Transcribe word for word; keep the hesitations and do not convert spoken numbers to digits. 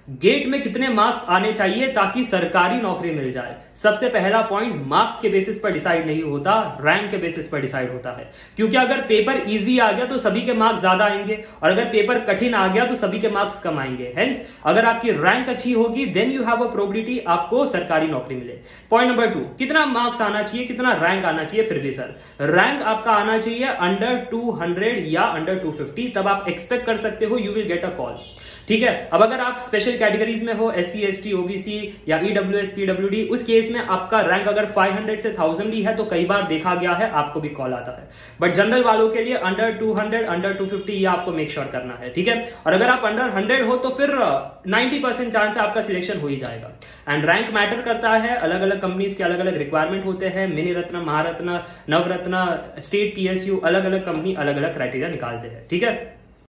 Gate में कितने marks आने चाहिए ताकि सरकारी नौकरी मिल जाए? सबसे पहला पॉइंट, मार्क्स के बेसिस पर डिसाइड नहीं होता, रैंक के बेसिस पर डिसाइड होता है। क्योंकि अगर पेपर इजी आ गया तो सभी के मार्क्स ज्यादा आएंगे, और अगर पेपर कठिन आ गया तो सभी के मार्क्स कम आएंगे। हेंस अगर आपकी रैंक अच्छी होगी then you have a probability आपको सरकारी नौकरी मिले। पॉइंट नंबर टू, कितना मार्क्स आना चाहिए, कितना रैंक आना चाहिए? फिर भी सर रैंक आपका आना चाहिए अंडर टू हंड्रेड या अंडर टू फिफ्टी, तब आप एक्सपेक्ट कर सकते हो you will get a call. ठीक है, अब अगर आप स्पेशल कैटेगरीज में हो, S C S T OBC या ईडब्ल्यूएस पीडब्ल्यूडी, उस केस में आपका रैंक अगर फाइव हंड्रेड से थाउजेंड भी है तो कई बार देखा गया है आपको भी कॉल आता है। बट जनरल वालों के लिए under two hundred, under two fifty ये आपको मेक श्योर करना है। ठीक है, और अगर आप अंडर हंड्रेड हो तो फिर नाइंटी परसेंट चांस है आपका सिलेक्शन हो ही जाएगा। एंड रैंक मैटर करता है, अलग अलग कंपनीज के अलग अलग रिक्वायरमेंट होते हैं। Mini Ratna, Maharatna, Navratna, state PSU, अलग अलग कंपनी अलग अलग क्राइटेरिया निकालते हैं। ठीक है,